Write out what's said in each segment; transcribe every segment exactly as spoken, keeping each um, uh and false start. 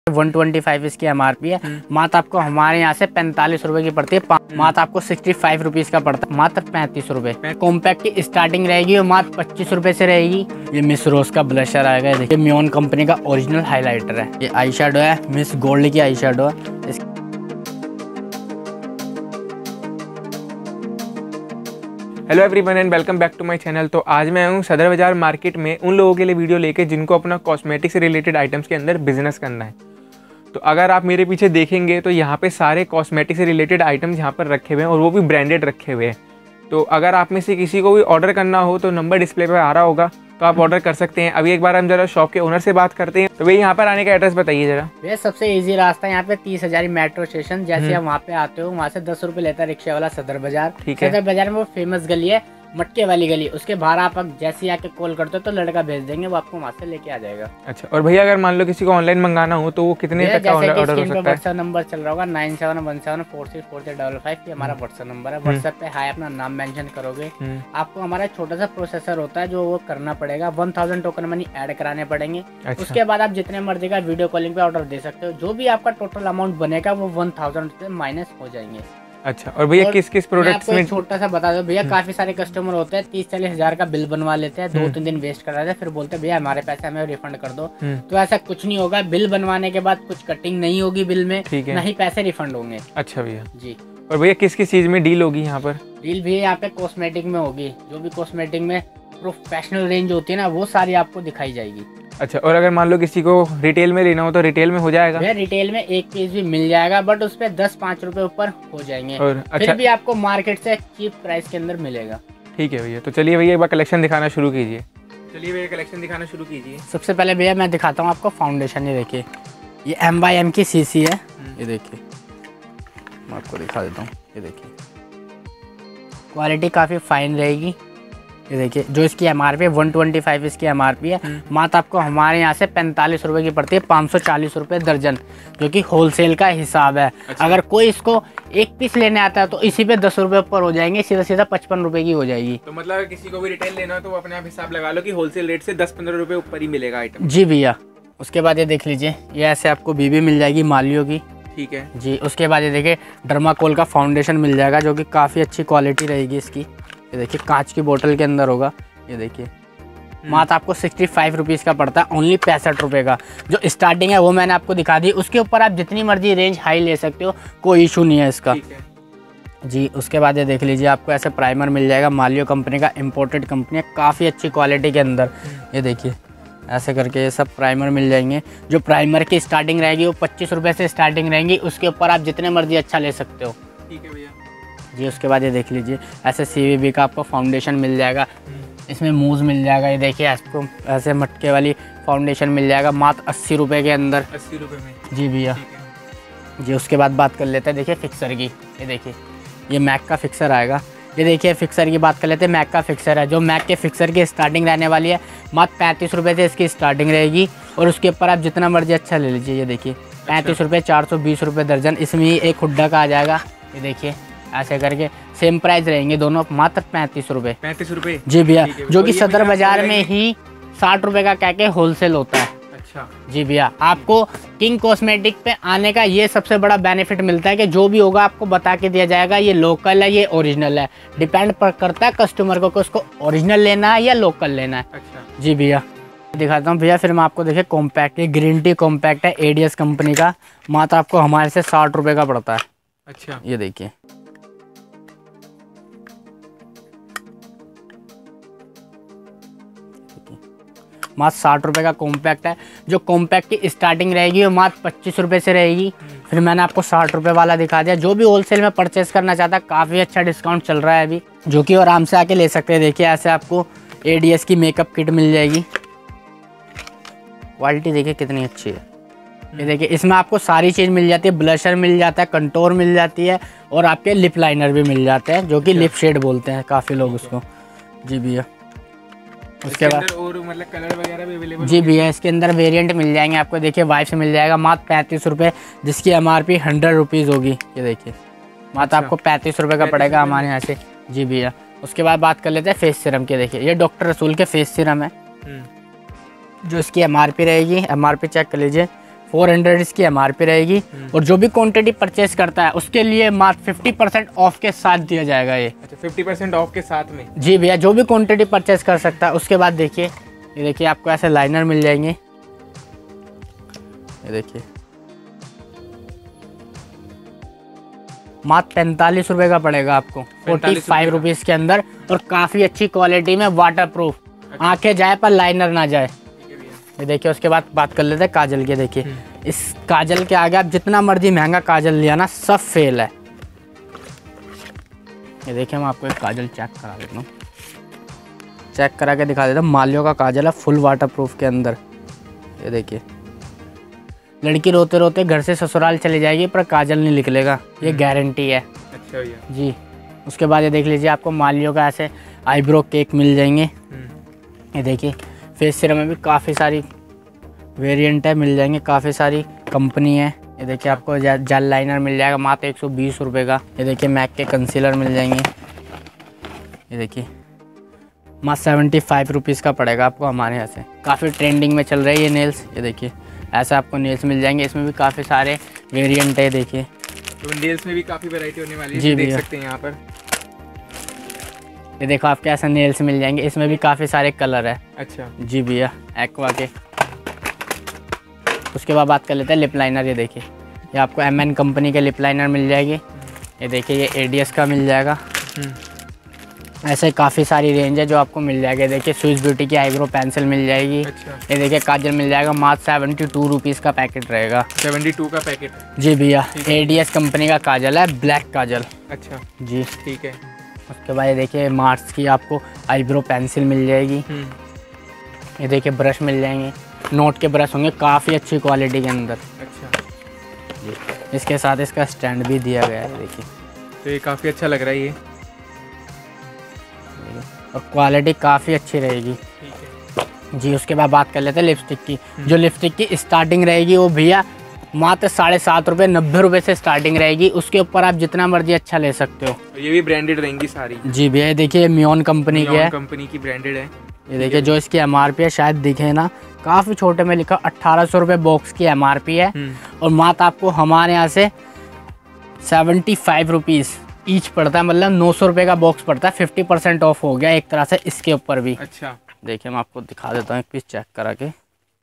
One twenty five इसकी MRP है। मात्र आपको हमारे यहाँ से पैंतालीस रुपए की पड़ती है। मात्र आपको सिक्सटी फाइव रुपीज का पड़ता है, मात्र पैंतीस रुपए। कॉम्पैक्ट की स्टार्टिंग रहेगी और मात्र पच्चीस रुपए से रहेगी। ये मिस रोज का ब्लशर आएगा, देखिए मियोन कंपनी का ओरिजिनल हाइलाइटर है। ये आई शेडो है, मिस गोल्ड की आई शेडो है। Hello everyone and welcome back to my channel. तो आज मैं हूँ सदर बाजार मार्केट में उन लोगों के लिए वीडियो लेके जिनको अपना कॉस्मेटिक से रिलेटेड आइटम्स के अंदर बिजनेस करना है। तो अगर आप मेरे पीछे देखेंगे तो यहाँ पे सारे कॉस्मेटिक से रिलेटेड आइटम्स यहाँ पर रखे हुए हैं और वो भी ब्रांडेड रखे हुए हैं। तो अगर आप में से किसी को भी ऑर्डर करना हो तो नंबर डिस्प्ले पर आ रहा होगा, तो आप ऑर्डर कर सकते हैं। अभी एक बार हम जरा शॉप के ओनर से बात करते हैं। तो भैया यहाँ पर आने का एड्रेस बताइए जरा। भैया सबसे इजी रास्ता यहाँ पे तीस हजारी मेट्रो स्टेशन, जैसे आप वहाँ पे आते हो वहाँ से दस रुपए लेता है रिक्शा वाला सदर बाजार। ठीक है। सदर बाजार में वो फेमस गली है, मटके वाली गली, उसके बाहर आप जैसे आके कॉल करते हो तो लड़का भेज देंगे, वो आपको वहाँ से लेके आ जाएगा। अच्छा, और भैया अगर मान लो किसी को ऑनलाइन मंगाना हो तो वो कितने तक का ऑर्डर हो सकता है? व्हाट्सएप नंबर चल रहा होगा nine seven one seven four six four three double five, ये हमारा व्हाट्सएप नंबर है। व्हाट्सएप पे हाय अपना नाम मेंशन करोगे, आपको हमारा छोटा सा प्रोसेसर होता है जो वो करना पड़ेगा। One thousand token money add कराने पड़ेंगे। अच्छा। उसके बाद आप जितने मर्जी का वीडियो कॉलिंग पे ऑर्डर दे सकते हो। जो भी आपका टोटल अमाउंट बनेगा वो वन थाउजेंड से माइनस हो जाएंगे। अच्छा, और भैया किस किस प्रोडक्ट्स में? छोटा सा बता दो भैया, काफी सारे कस्टमर होते हैं तीस चालीस हजार का बिल बनवा लेते हैं, दो तीन दिन वेस्ट कर रहे हैं, फिर बोलते हैं भैया हमारे पैसे हमें रिफंड कर दो। तो ऐसा कुछ नहीं होगा, बिल बनवाने के बाद कुछ कटिंग नहीं होगी बिल में, नहीं पैसे रिफंड होंगे। अच्छा भैया जी। और भैया किस किस चीज में डील होगी यहाँ पर? डील भैया यहाँ पे कॉस्मेटिक में होगी, जो भी कॉस्मेटिक में प्रोफेशनल रेंज होती है ना वो सारी आपको दिखाई जाएगी। अच्छा, और अगर मान लो किसी को रिटेल में लेना हो तो रिटेल में हो जाएगा? भैया रिटेल में एक पीस भी मिल जाएगा, बट उस पे दस पाँच रुपए ऊपर हो जाएंगे। और अच्छा, फिर भी आपको मार्केट से चीप प्राइस के अंदर मिलेगा। ठीक है भैया, तो चलिए भैया एक बार कलेक्शन दिखाना शुरू कीजिए। चलिए भैया कलेक्शन दिखाना शुरू कीजिए। सबसे पहले भैया मैं दिखाता हूँ आपको फाउंडेशन। ये देखिए, ये एम बाई एम की सीसी है। ये देखिए मैं आपको दिखा देता हूँ। ये देखिए क्वालिटी काफ़ी फाइन रहेगी। ये देखिए जो इसकी एमआरपी है वन ट्वेंटी फाइव इसकी एमआरपी है। मात्र आपको हमारे यहाँ से पैंतालीस रुपए की पड़ती है, पाँच सौ चालीस रुपए दर्जन, जो कि होलसेल का हिसाब है। अच्छा। अगर कोई इसको एक पीस लेने आता है तो इसी पे दस रुपए ऊपर हो जाएंगे, सीधा सीधा पचपन रुपए की हो जाएगी। तो मतलब किसी को भी रिटेल लेना हो तो अपने आप हिसाब लगा लो कि होलसेल रेट से दस पंद्रह रुपए ऊपर ही मिलेगा आइटम। जी भैया। उसके बाद ये देख लीजिए, ये ऐसे आपको बीबी मिल जाएगी मालियो की। ठीक है जी। उसके बाद ये देखिए डर्माकोल का फाउंडेशन मिल जाएगा, जो कि काफ़ी अच्छी क्वालिटी रहेगी इसकी। ये देखिए कांच की बोतल के अंदर होगा। ये देखिए मात्र आपको सिक्सटी फाइव रुपीज़ का पड़ता है, ओनली पैंसठ रुपये का। जो स्टार्टिंग है वो मैंने आपको दिखा दी, उसके ऊपर आप जितनी मर्जी रेंज हाई ले सकते हो, कोई इशू नहीं है इसका। जी। उसके बाद ये देख लीजिए आपको ऐसे प्राइमर मिल जाएगा, मालियो कंपनी का, इम्पोर्टेड कंपनी है, काफ़ी अच्छी क्वालिटी के अंदर। ये देखिए ऐसे करके ये सब प्राइमर मिल जाएंगे। जो प्राइमर की स्टार्टिंग रहेगी वो पच्चीस रुपये से स्टार्टिंग रहेंगी, उसके ऊपर आप जितने मर्जी अच्छा ले सकते हो। ठीक है भैया जी। उसके बाद ये देख लीजिए ऐसे सीवीबी का आपको फाउंडेशन मिल जाएगा, इसमें मूज मिल जाएगा। ये देखिए आपको ऐसे मटके वाली फाउंडेशन मिल जाएगा मात्र अस्सी रुपये के अंदर। अस्सी रुपये में? जी भैया जी। उसके बाद बात कर लेते हैं देखिए फिक्सर की। ये देखिए ये मैक का फिक्सर आएगा। ये देखिए फिक्सर की बात कर लेते हैं, मैक का फिक्सर है। जो मैक के फिक्सर की स्टार्टिंग रहने वाली है मात्र पैंतीस रुपये से इसकी स्टार्टिंग रहेगी, और उसके ऊपर आप जितना मर्जी अच्छा ले लीजिए। ये देखिए पैंतीस रुपये, चार सौ बीस रुपये दर्जन। इसमें एक हुड्डा का आ जाएगा। ये देखिए ऐसे करके सेम प्राइस रहेंगे दोनों, मात्र पैंतीस रुपये। पैंतीस रुपये जी भैया, जो कि सदर बाजार में ही साठ रुपये का कह के होलसेल होता है। अच्छा जी भैया। आपको किंग कॉस्मेटिक पे आने का ये सबसे बड़ा बेनिफिट मिलता है कि जो भी होगा आपको बता के दिया जाएगा, ये लोकल है ये ओरिजिनल है। डिपेंड पर करता है कस्टमर को कि उसको ओरिजिनल लेना है या लोकल लेना है। अच्छा जी भैया। दिखाता हूँ भैया फिर मैं आपको देखिए कॉम्पैक्ट, ये ग्रीन टी कॉम्पैक्ट है एडीएस कंपनी का, मात्र आपको हमारे से साठ रुपये का पड़ता है। अच्छा। ये देखिए मात्र साठ रुपये का कॉम्पैक्ट है। जो कॉम्पैक्ट की स्टार्टिंग रहेगी वो मात्र पच्चीस रुपये से रहेगी। फिर मैंने आपको साठ रुपये वाला दिखा दिया। जो भी होलसेल में परचेस करना चाहता है काफ़ी अच्छा डिस्काउंट चल रहा है अभी, जो कि और आराम से आके ले सकते हैं। देखिए ऐसे आपको एडीएस की मेकअप किट मिल जाएगी। क्वालिटी देखिए कितनी अच्छी है। ये देखिए इसमें आपको सारी चीज़ मिल जाती है, ब्लशर मिल जाता है, कंटोर मिल जाती है, और आपके लिप लाइनर भी मिल जाते हैं, जो कि लिप शेड बोलते हैं काफ़ी लोग उसको। जी भैया। उसके बाद और मतलब कलर वगैरह भी अवेलेबल? जी भैया इसके अंदर वेरिएंट मिल जाएंगे आपको। देखिए वाइफ से मिल जाएगा मात्र पैंतीस रुपये, जिसकी एमआरपी हंड्रेड रुपीज़ होगी। ये देखिए मात्र आपको पैंतीस रुपये का पड़ेगा हमारे यहाँ से। जी भैया। उसके बाद बात कर लेते हैं फेस सीरम के। देखिए ये डॉक्टर रसूल के फेस सीरम है, जो इसकी एमआरपी रहेगी, एमआरपी चेक कर लीजिए, फोर हंड्रेड इसकी एम आर पी रहेगी। और जो भी क्वांटिटी परचेस करता है उसके लिए मात्र फिफ्टी परसेंट ऑफ के साथ दिया जाएगा ये। अच्छा, फिफ्टी परसेंट ऑफ के साथ में? जी भैया, जो भी क्वांटिटी परचेस कर सकता है। उसके बाद देखिए, ये देखिए आपको ऐसे लाइनर मिल जाएंगे। ये देखिए मात्र पैंतालीस रुपए का पड़ेगा आपको, फोर्टी फाइव रुपीज़ के अंदर, और काफ़ी अच्छी क्वालिटी में, वाटर प्रूफ। अच्छा। आंखें जाए पर लाइनर ना जाए। ये देखिए, उसके बाद बात कर लेते हैं काजल के। देखिए इस काजल के आगे आप जितना मर्जी महंगा काजल लिया ना, सब फेल है। ये देखिए, मैं आपको एक काजल चेक करा देता हूँ, चेक करा के दिखा देता हूँ। मालियो का काजल है, फुल वाटर प्रूफ के अंदर। ये देखिए, लड़की रोते रोते घर से ससुराल चली जाएगी पर काजल नहीं निकलेगा, ये गारंटी है। अच्छा भैया जी। उसके बाद ये देख लीजिए, आपको मालियो का ऐसे आईब्रो केक मिल जाएंगे। ये देखिए, फेस सीरम में भी काफ़ी सारी वेरिएंट है, मिल जाएंगे, काफ़ी सारी कंपनी है। ये देखिए, आपको जेल लाइनर मिल जाएगा मात्र एक सौ बीस रुपये का। ये देखिए, मैक के कंसीलर मिल जाएंगे। ये देखिए, मात्र सेवेंटी फाइव रुपीज़ का पड़ेगा आपको हमारे यहाँ से। काफ़ी ट्रेंडिंग में चल रही है ये नेल्स। ये देखिए, ऐसा आपको नेल्स मिल जाएंगे, इसमें भी काफ़ी सारे वेरिएंट है। देखिए, तो नेल्स में भी काफ़ी वैरायटी होने वाली है। जी, देख सकते हैं यहाँ पर। ये देखो, आपके ऐसा नेल्स मिल जाएंगे, इसमें भी काफ़ी सारे कलर है। अच्छा जी भैया, एक्वा के। उसके बाद बात कर लेते हैं लिप लाइनर। ये देखिए, ये आपको एम एन कंपनी के लिप लाइनर मिल जाएगी। ये देखिए, ये ए डी एस का मिल जाएगा। ऐसे काफ़ी सारी रेंज है जो आपको मिल जाएगी। देखिए, स्विस ब्यूटी की आईब्रो पेंसिल मिल जाएगी। अच्छा। ये देखिए, काजल मिल जाएगा, मात्र सेवेंटी टू रुपीज़ का पैकेट रहेगा। सेवेंटी टू का पैकेट? जी भैया, ए डी एस कंपनी का काजल है, ब्लैक काजल। अच्छा जी, ठीक है। उसके बाद ये देखिए, मार्स की आपको आईब्रो पेंसिल मिल जाएगी। ये देखिए, ब्रश मिल जाएंगे, नोट के ब्रश होंगे, काफ़ी अच्छी क्वालिटी के अंदर। अच्छा जी, इसके साथ इसका स्टैंड भी दिया गया है। देखिए, तो ये काफ़ी अच्छा लग रहा है ये, और क्वालिटी काफ़ी अच्छी रहेगी। ठीक है जी। उसके बाद बात कर लेते हैं लिपस्टिक की। जो लिपस्टिक की स्टार्टिंग रहेगी वो भैया मात्र साढ़े सात रुपये नब्बे रुपये से स्टार्टिंग रहेगी। उसके ऊपर आप जितना मर्जी अच्छा ले सकते हो। ये भी ब्रांडेड रहेंगी सारी? जी भैया, ये देखिए, मियोन कंपनी की है, कंपनी की ब्रांडेड है। ये देखिए, जो इसकी एम आर पी है, शायद दिखे ना, काफ़ी छोटे में लिखा, अट्ठारह सौ रुपये बॉक्स की एम आर पी है। और मात्र आपको हमारे यहाँ से सेवेंटी फाइव रुपीज़ ईच पड़ता है, मतलब नौ सौ रुपये का बॉक्स पड़ता है। फिफ्टी परसेंट ऑफ हो गया एक तरह से इसके ऊपर भी। अच्छा, देखिए, मैं आपको दिखा देता हूँ एक पीस चेक करा के।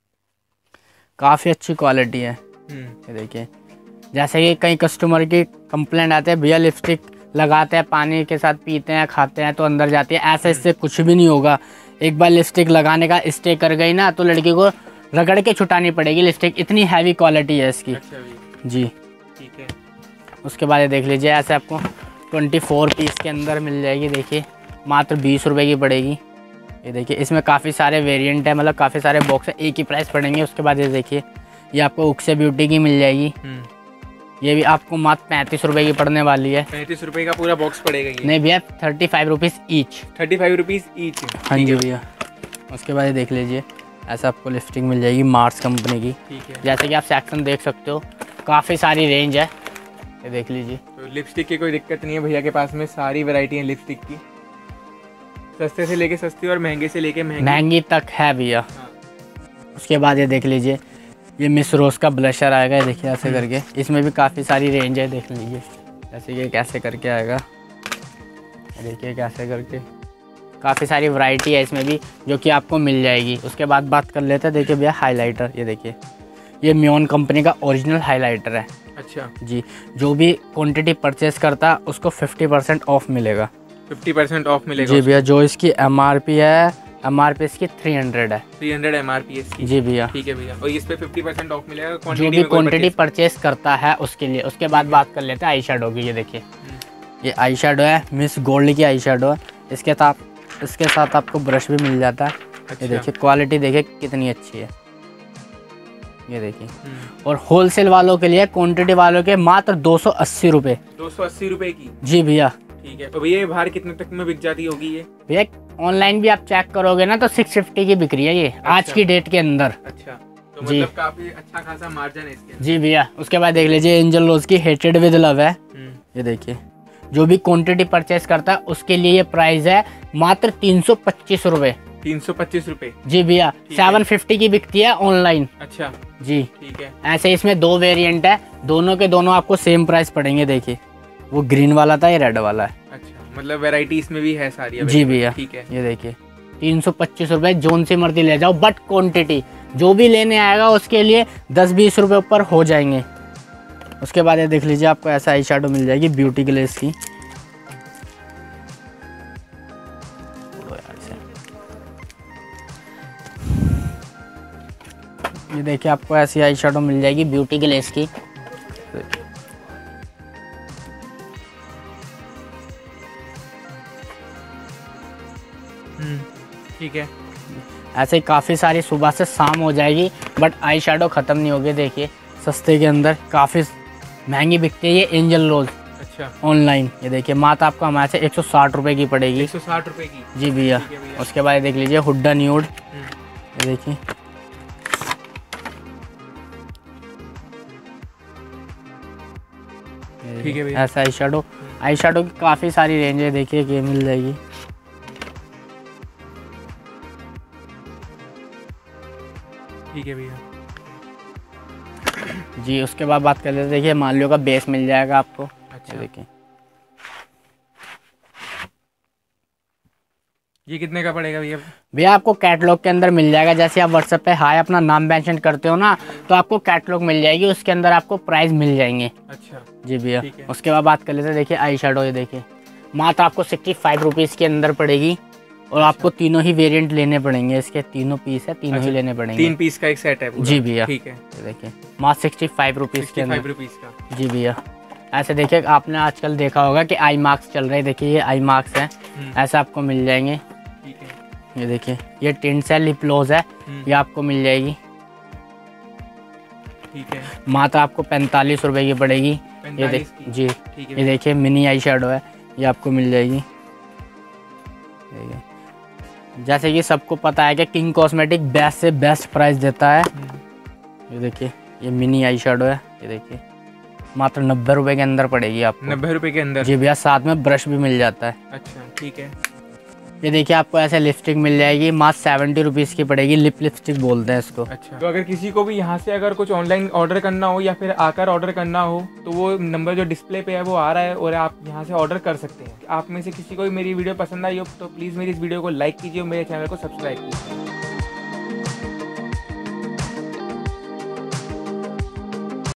काफ़ी अच्छी क्वालिटी है। ये देखिए, जैसे कि कई कस्टमर की कंप्लेंट आते हैं, भैया लिपस्टिक लगाते हैं, पानी के साथ पीते हैं, खाते हैं तो अंदर जाती है। ऐसे इससे कुछ भी नहीं होगा। एक बार लिपस्टिक लगाने का स्टे कर गई ना, तो लड़की को रगड़ के छुटानी पड़ेगी लिपस्टिक, इतनी हैवी क्वालिटी है इसकी। अच्छा जी, ठीक है। उसके बाद ये देख लीजिए, ऐसे आपको ट्वेंटी फोर पीस के अंदर मिल जाएगी। देखिए, मात्र बीस रुपए की पड़ेगी। ये देखिए, इसमें काफ़ी सारे वेरिएंट है, मतलब काफ़ी सारे बॉक्स है, एक ही प्राइस पड़ेंगे। उसके बाद ये देखिए, ये आपको उक्से ब्यूटी की मिल जाएगी। ये भी आपको मात्र पैंतीस रुपए की पड़ने वाली है। पैंतीस रुपए का पूरा बॉक्स पड़ेगा ये? नहीं भैया, thirty five rupees each. Thirty five rupees each? हाँ जी भैया। उसके बाद ये देख लीजिए, ऐसा आपको लिपस्टिक मिल जाएगी मार्स कंपनी की। ठीक है। जैसे कि आप सेक्शन देख सकते हो, काफ़ी सारी रेंज है, ये देख लीजिए। तो लिपस्टिक की कोई दिक्कत नहीं है भैया के पास में, सारी वैरायटी है लिपस्टिक की, सस्ते से लेके सस्ती और महंगे से लेके महंगी महंगी तक है भैया। हाँ। उसके बाद ये देख लीजिए, ये मिस रोज का ब्लशर आएगा। ये देखिए, ऐसे करके, इसमें भी काफ़ी सारी रेंज है, देख लीजिए। जैसे कि कैसे करके आएगा, देखिए कैसे करके, काफ़ी सारी वैरायटी है इसमें भी, जो कि आपको मिल जाएगी। उसके बाद बात कर लेते हैं, देखिए भैया, हाइलाइटर। ये देखिए, ये मियोन कंपनी का ओरिजिनल हाइलाइटर है। अच्छा जी। जो भी क्वांटिटी परचेस करता उसको फिफ्टी परसेंट ऑफ मिलेगा। फिफ्टी परसेंट ऑफ मिलेगा? जी भैया। जो इसकी एम आर पी है, एम आर पी इसकी थ्री हंड्रेड है। Three hundred M R P इसकी? जी भैया। ठीक है भैया। और इस पे फिफ्टी परसेंट ऑफ मिलेगा जो भी क्वांटिटी परचेस करता है उसके लिए। उसके बाद बात कर लेते हैं आई शेडो की। ये देखिए, ये आई शेडो है, मिस गोल्ड की आई शेडो है। इसके साथ इसके साथ आपको ब्रश भी मिल जाता है। अच्छा। ये देखिए, क्वालिटी देखिए कितनी अच्छी है। ये देखिए, और होलसेल वालों के लिए, क्वांटिटी वालों के मात्र दो सौ अस्सी रुपये। दो सौ अस्सी रुपये की? जी भैया। ठीक है। तो भैया, बाहर कितने तक में बिक जाती होगी ये? भैया, ऑनलाइन भी आप चेक करोगे ना तो सिक्स फिफ्टी की बिक्री है ये। अच्छा। आज की डेट के अंदर। अच्छा, तो मतलब काफी अच्छा खासा मार्जिन है इसके। जी भैया। उसके बाद देख लीजिए, एंजल रोज की हेटेड विद लव है। ये देखिए, जो भी क्वांटिटी परचेस करता है उसके लिए ये प्राइस है मात्र तीन सौ पच्चीस रुपये। तीन सौ पच्चीस रुपए। जी भैया, सेवन फिफ्टी की बिकती है ऑनलाइन। अच्छा जी ठीक है। ऐसे इसमें दो वेरिएंट है, दोनों के दोनों आपको सेम प्राइस पड़ेंगे। देखिए वो ग्रीन वाला था, ये रेड वाला है। अच्छा मतलब वैरायटी इसमें भी है सारी? जी भैया ठीक है। ये देखिए तीन सौ पच्चीस रुपए, जोन से मर्जी ले जाओ, बट क्वांटिटी जो भी लेने आएगा उसके लिए दस बीस रुपए ऊपर हो जाएंगे। उसके बाद ये देख लीजिए आपको ऐसा आई शैडो मिल जाएगी ब्यूटी ग्लेस की। ये देखिए आपको ऐसी आई शैडो मिल जाएगी ब्यूटी ग्लेस की। ठीक है। ऐसे काफ़ी सारी सुबह से शाम हो जाएगी, बट आई शैडो ख़त्म नहीं होगी। देखिए सस्ते के अंदर काफ़ी महंगी बिकती है ये एंजल रोज। अच्छा ऑनलाइन ये देखिए मात्र आपको हमारे से एक सौ साठ रुपये की पड़ेगी। एक सौ साठ रुपये की? जी भैया। उसके बाद देख लीजिए हुड्डा न्यूड, ये देखिए ठीक है भैया। ऐसा आई शैडो, आई शैडो की काफ़ी सारी रेंज है। देखिए ये मिल जाएगी। ठीक है भैया जी। उसके बाद बात कर लेते हैं, देखिए मालियो का बेस मिल जाएगा आपको। अच्छा देखिए ये कितने का पड़ेगा भैया? भैया आपको कैटलॉग के अंदर मिल जाएगा। जैसे आप व्हाट्सएप पे हाय अपना नाम मेंशन करते हो ना, तो आपको कैटलॉग मिल जाएगी, उसके अंदर आपको प्राइस मिल जाएंगे। अच्छा जी भैया। उसके बाद बात कर लेते हैं, देखिए आई शैडो, ये देखिए मात्र आपको सिक्सटी फाइव रुपीज़ के अंदर पड़ेगी। और आपको तीनों ही वेरिएंट लेने पड़ेंगे, इसके तीनों पीस है, तीनों ही लेने पड़ेंगे। तीन पीस का एक सेट है पूरा? जी भैया। ठीक है। ये देखिए मात्र सिक्सटी फाइव रुपीज़ के अंदर का। जी भैया। ऐसे देखिए आपने आजकल देखा होगा कि आई मार्क्स चल रहे हैं। देखिए ये आई मार्क्स है, ऐसा आपको मिल जाएंगे। ठीक है। ये देखिए ये टिंट्स है, लिप ग्लोस है, ये आपको मिल जाएगी। ठीक है। मात्र आपको पैंतालीस रुपए की पड़ेगी। ये देख जी। ये देखिए मिनी आई शैडो है, ये आपको मिल जाएगी। जैसे कि सबको पता है कि किंग कॉस्मेटिक बेस्ट से बेस्ट प्राइस देता है। ये देखिए ये मिनी आई शैडो है, ये देखिए मात्र नब्बे रुपए के अंदर पड़ेगी आपको। नब्बे रुपए के अंदर? जी भैया, साथ में ब्रश भी मिल जाता है। अच्छा ठीक है। ये देखिए आपको ऐसे लिपस्टिक मिल जाएगी, मात्र सेवेंटी रुपीज़ की पड़ेगी। लिप लिपस्टिक बोलते हैं इसको। अच्छा तो अगर किसी को भी यहाँ से अगर कुछ ऑनलाइन ऑर्डर करना हो या फिर आकर ऑर्डर करना हो, तो वो नंबर जो डिस्प्ले पे है वो आ रहा है और आप यहाँ से ऑर्डर कर सकते हैं। आप में से किसी को भी मेरी वीडियो पसंद आई हो तो प्लीज़ मेरी इस वीडियो को लाइक कीजिए और मेरे चैनल को सब्सक्राइब कीजिए।